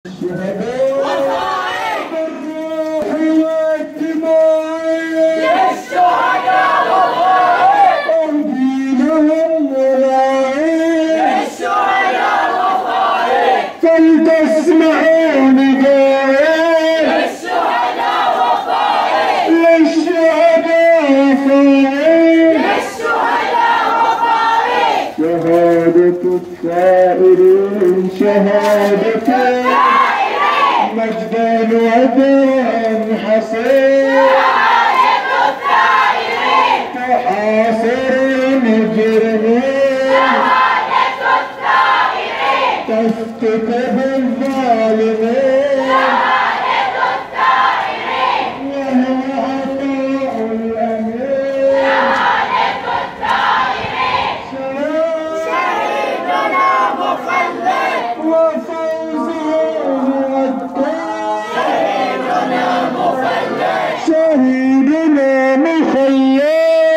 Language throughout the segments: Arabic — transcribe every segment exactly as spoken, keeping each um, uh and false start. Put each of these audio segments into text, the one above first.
الشهداء بالروح والدماء للشهداء وفاء أرضينهم وراعين للشهداء وفاء فلتسمعوا نداء للشهداء وفاء للشهداء وفاء للشهداء وفاء شهادة الثائرين شهادة مجدا وداء حصين شهادة الثائرين تحاصر المجرمين شهادة الثائرين تفتك بالظالمين شهادة الثائرين وهو عطاء الأمين شهادة الثائرين شهيدنا مخلد وفوزه شهيدنا مخلد شهيدنا مخلد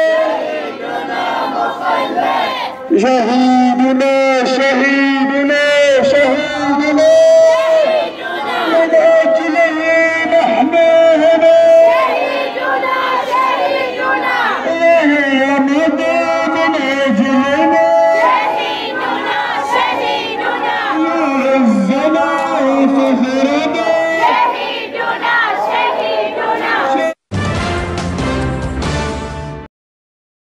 شهيدنا شهيدنا شهيدنا من أجله نحن هنا شهيدنا شهيدنا وهي مضى من أجلنا شهيدنا شهيدنا يعزنا فخر